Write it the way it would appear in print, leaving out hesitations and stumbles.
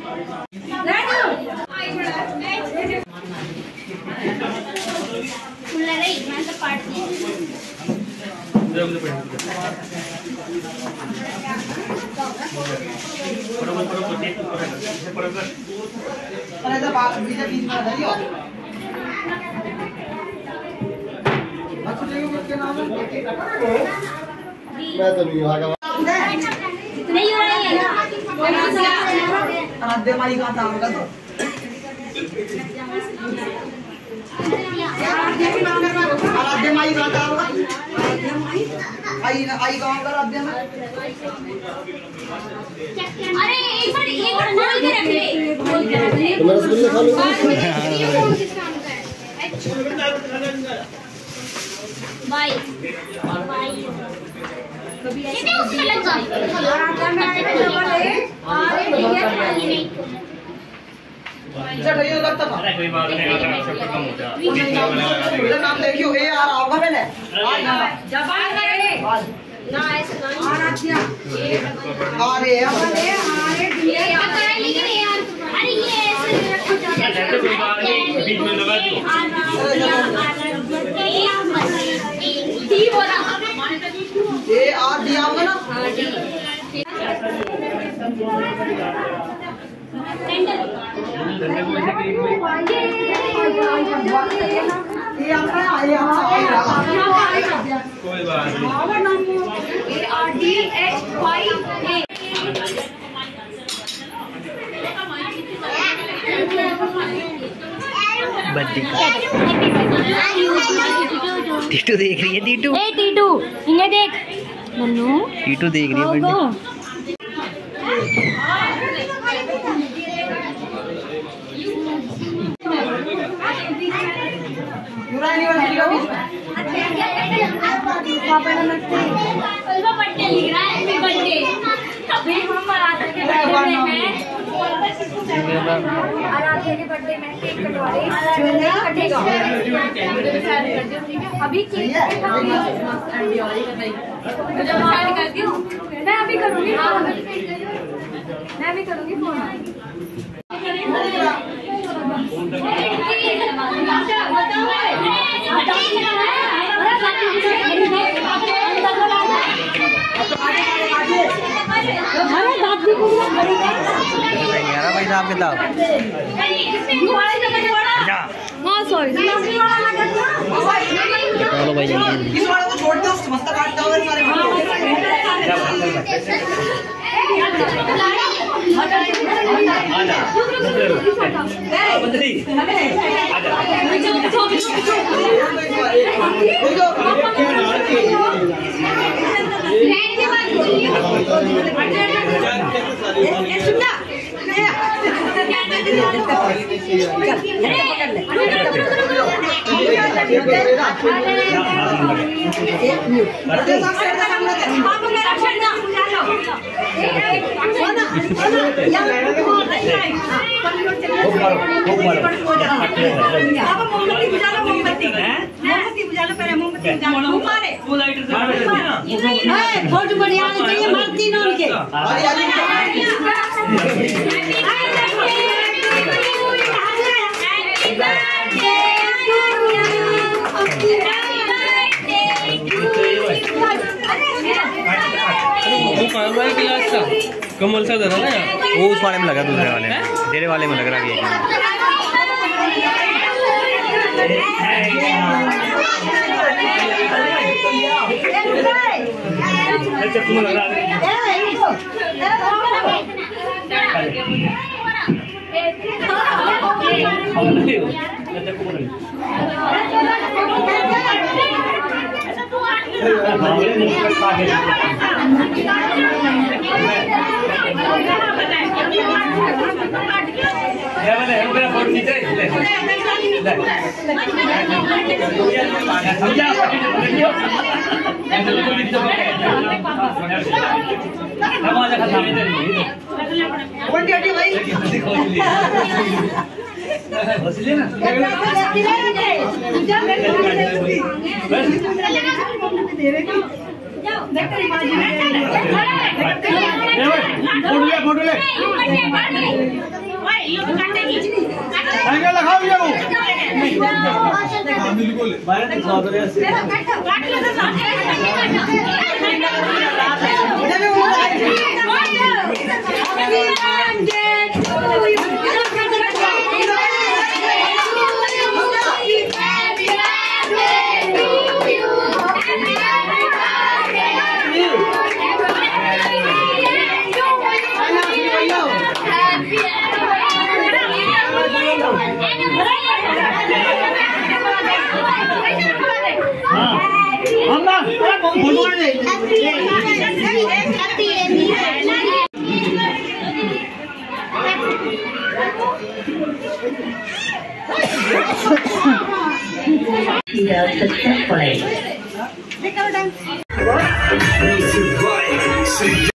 मैं तो नहीं भागा नहीं हो रही है आधे मारी का था होगा तो आधे मारी का था होगा आई गांव का आधे में अरे एक बार बोल के रख ले तुम्हारा रसगुल्ले खा लो बाय बाय कभी ऐसे उसका लग जाए चलो ये लगता था अरे कोई बात नहीं अगर सब कम हो जाए नाम देखियो ए आर आओगा मैंने जबान करे ना ऐसे नहीं अरे अरे ये कर लेकिन यार अरे ये ऐसे रखो कोई बात नहीं बीच में लगा दो टी बोला ए आर दिया होगा ना हां टी ये आता है कोई बात नहीं ARDHYA टीटू देख रही है टीटू ए टीटू इन्हें देख मन्नू टीटू देख रही है बर्थडे पुरानी वाली का बीच में पापा ने नमस्ते उसका बर्थडे लिख रहा है हैप्पी बर्थडे अभी हम आराध्या के बर्थडे में आराध्या के बर्थडे में केक कटवा रहे हैं कटेगा अभी केक करती हूँ मैं अभी करूँगी मैं अभी करूँगी फोन भाई साहब किताब हाँ सॉरी चलो भाई जल्दी इस वाले को छोड़ दो मस्त काटता हुआ सारे बहुत बढ़िया चाहिए मरती ना उनके कमल सा धरा ना वो उस वाले में लगा दूसरे वाले में तेरे वाले में लग रहा है अच्छा तुम लगा दे फोटो ले एंगल लगाओ ये वो बिल्कुल successfully.